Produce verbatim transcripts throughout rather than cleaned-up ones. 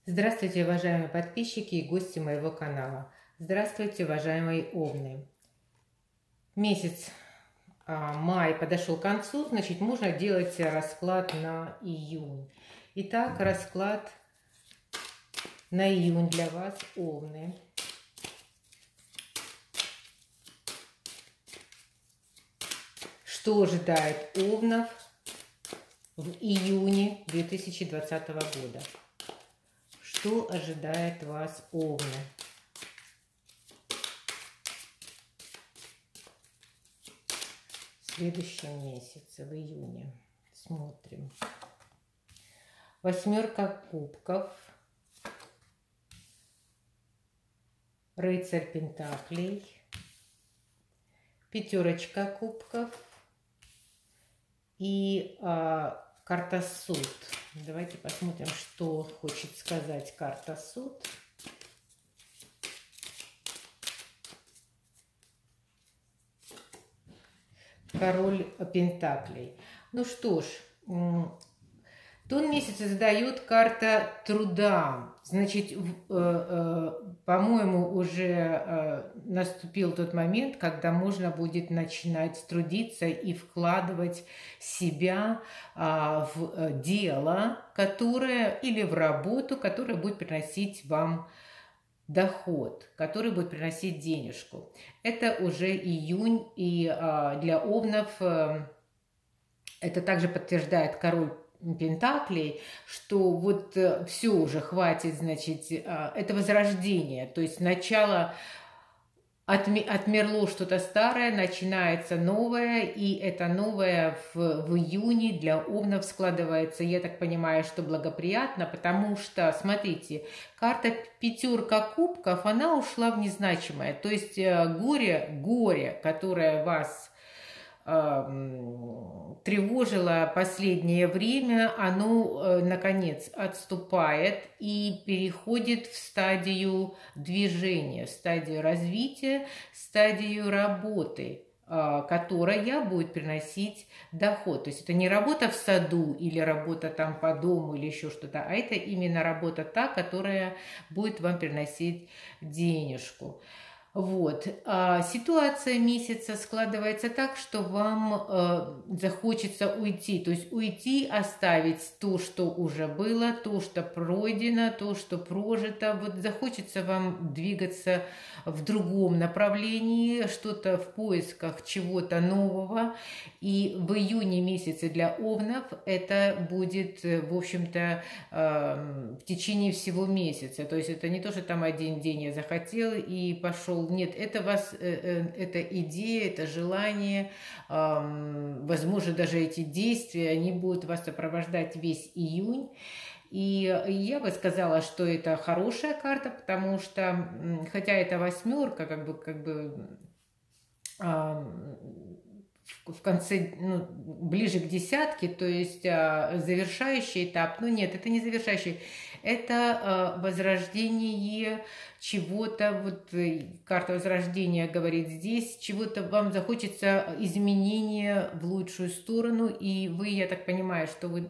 Здравствуйте, уважаемые подписчики и гости моего канала. Здравствуйте, уважаемые овны. Месяц а, май подошел к концу, значит, можно делать расклад на июнь. Итак, расклад на июнь для вас, овны. Что ожидает овнов в июне две тысячи двадцатого года? Что ожидает вас, овны? В следующем месяце, в июне. Смотрим. Восьмерка кубков. Рыцарь пентаклей. Пятерочка кубков. И а, карта суд. Давайте посмотрим, что хочет сказать карта суд. Король пентаклей. Ну что ж, тон месяца задает карта труда. Значит, э, э, по-моему, уже э, наступил тот момент, когда можно будет начинать трудиться и вкладывать себя э, в дело, которое, или в работу, которая будет приносить вам доход, который будет приносить денежку. Это уже июнь, и э, для овнов э, это также подтверждает король пентаклей, что вот э, все уже хватит, значит, э, это возрождение, то есть начало, отми, отмерло что-то старое, начинается новое, и это новое в, в июне для овнов складывается, я так понимаю, что благоприятно, потому что, смотрите, карта пятерка кубков, она ушла в незначимое, то есть э, горе, горе, которое вас тревожило последнее время, оно, наконец, отступает и переходит в стадию движения, в стадию развития, в стадию работы, которая будет приносить доход. То есть это не работа в саду или работа там по дому или еще что-то, а это именно работа та, которая будет вам приносить денежку. Вот. А ситуация месяца складывается так, что вам э, захочется уйти. То есть уйти, оставить то, что уже было, то, что пройдено, то, что прожито. Вот захочется вам двигаться в другом направлении, что-то в поисках чего-то нового. И в июне месяце для овнов это будет, в общем-то, э, в течение всего месяца. То есть это не то, что там один день я захотел и пошел. Нет, это вас, это идея, это желание, возможно, даже эти действия, они будут вас сопровождать весь июнь. И я бы сказала, что это хорошая карта, потому что, хотя это восьмерка, как бы, как бы в конце, ну, ближе к десятке, то есть завершающий этап, но нет, это не завершающий, это возрождение чего-то, вот карта возрождения говорит здесь, чего-то вам захочется изменения в лучшую сторону, и вы, я так понимаю, что вы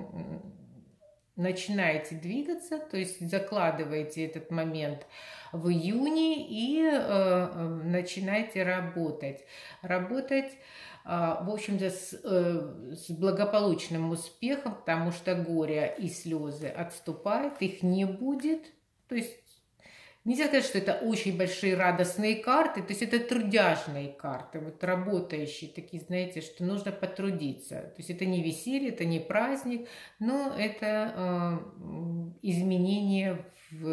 начинаете двигаться, то есть закладываете этот момент в июне и э, начинаете работать. Работать, э, в общем-то, с, э, с благополучным успехом, потому что горе и слезы отступают, их не будет. То есть нельзя сказать, что это очень большие радостные карты, то есть это трудяжные карты, вот работающие такие, знаете, что нужно потрудиться. То есть это не веселье, это не праздник, но это э, изменение в,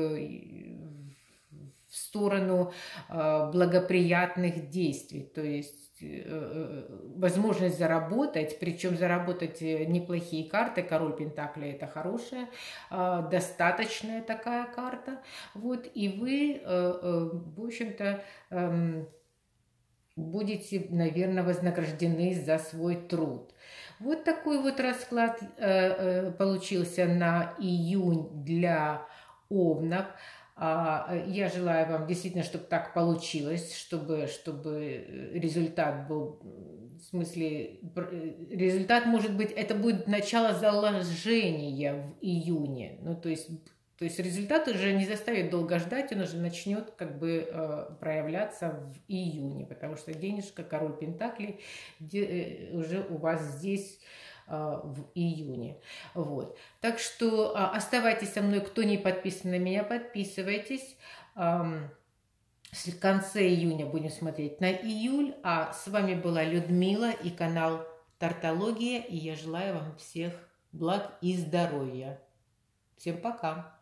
в сторону э, благоприятных действий, то есть возможность заработать, причем заработать неплохие карты. Король пентаклей это хорошая, достаточная такая карта. Вот, и вы, в общем-то, будете, наверное, вознаграждены за свой труд. Вот такой вот расклад получился на июнь для овнов. Я желаю вам действительно, чтобы так получилось, чтобы, чтобы результат был, в смысле, результат может быть, это будет начало заложения в июне, ну то есть То есть результат уже не заставит долго ждать, он уже начнет как бы э, проявляться в июне, потому что денежка, король Пентаклей, де, э, уже у вас здесь э, в июне. Вот. Так что э, оставайтесь со мной, кто не подписан на меня, подписывайтесь. Эм, в конце июня будем смотреть на июль, а с вами была Людмила и канал Тартология, и я желаю вам всех благ и здоровья. Всем пока!